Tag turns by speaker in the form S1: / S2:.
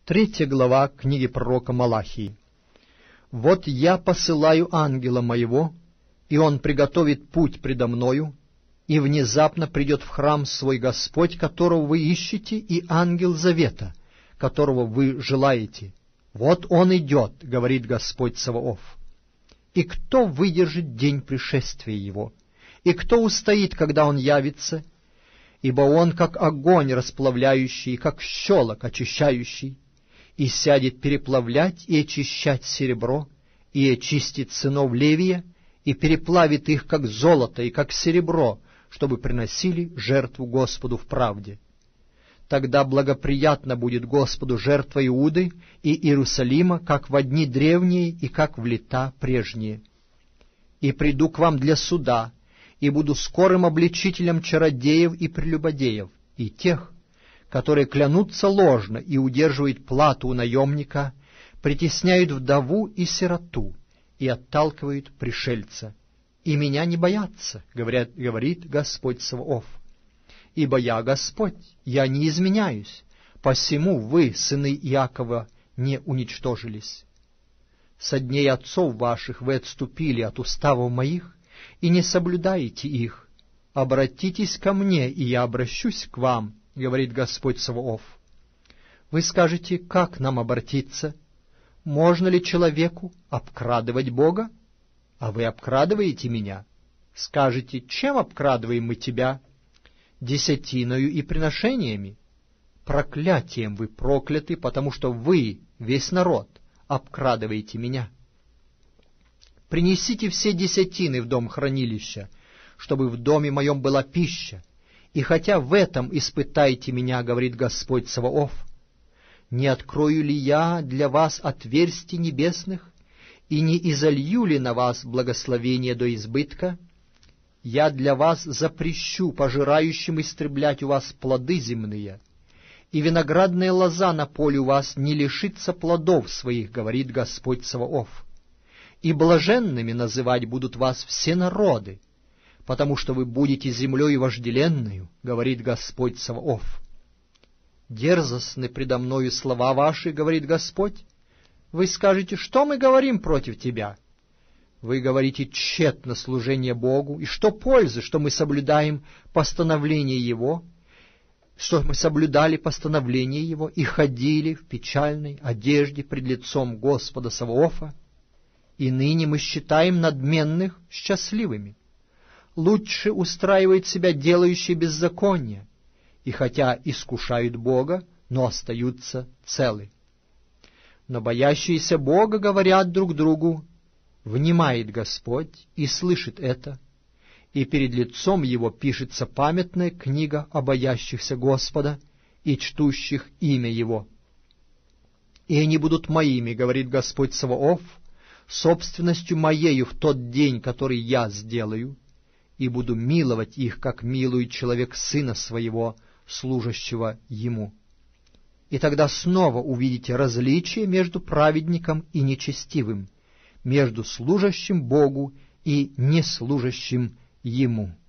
S1: 3 глава книги пророка Малахии. «Вот я посылаю ангела моего, и он приготовит путь предо мною, и внезапно придет в храм свой Господь, которого вы ищете, и ангел завета, которого вы желаете. Вот он идет, говорит Господь Саваоф. И кто выдержит день пришествия его? И кто устоит, когда он явится? Ибо он, как огонь расплавляющий, как щелок очищающий, и сядет переплавлять и очищать серебро, и очистит сынов Левия, и переплавит их, как золото и как серебро, чтобы приносили жертву Господу в правде. Тогда благоприятно будет Господу жертва Иуды и Иерусалима, как в дни древние и как в лета прежние. И приду к вам для суда, и буду скорым обличителем чародеев и прелюбодеев, и тех, которые клянутся ложно и удерживают плату у наемника, притесняют вдову и сироту и отталкивают пришельца. И меня не боятся, говорит Господь Саваоф. Ибо я Господь, я не изменяюсь, посему вы, сыны Иакова, не уничтожились. Со дней отцов ваших вы отступили от уставов моих и не соблюдаете их. Обратитесь ко мне, и я обращусь к вам, говорит Господь Саваоф. Вы скажете, как нам обратиться? Можно ли человеку обкрадывать Бога? А вы обкрадываете меня. Скажете, чем обкрадываем мы тебя? Десятиною и приношениями. Проклятием вы прокляты, потому что вы, весь народ, обкрадываете меня. Принесите все десятины в дом хранилища, чтобы в доме моем была пища, и хотя в этом испытайте меня, говорит Господь Саваоф, не открою ли я для вас отверстий небесных, и не изолью ли на вас благословение до избытка? Я для вас запрещу пожирающим истреблять у вас плоды земные, и виноградная лоза на поле у вас не лишится плодов своих, говорит Господь Саваоф. И блаженными называть будут вас все народы, потому что вы будете землей вожделенную, говорит Господь Саваоф. Дерзостны предо мною слова ваши, говорит Господь. Вы скажете, что мы говорим против тебя? Вы говорите тщетно служение Богу, и что пользы, что мы соблюдаем постановление Его, что мы соблюдали постановление Его и ходили в печальной одежде пред лицом Господа Саваофа? И ныне мы считаем надменных счастливыми. Лучше устраивают себя делающие беззаконие, и хотя искушают Бога, но остаются целы. Но боящиеся Бога говорят друг другу, внимает Господь и слышит это, и перед лицом Его пишется памятная книга о боящихся Господа и чтущих имя Его. И они будут моими, говорит Господь Саваоф, собственностью моею в тот день, который я сделаю, и буду миловать их, как милует человек сына своего, служащего ему. И тогда снова увидите различие между праведником и нечестивым, между служащим Богу и неслужащим Ему.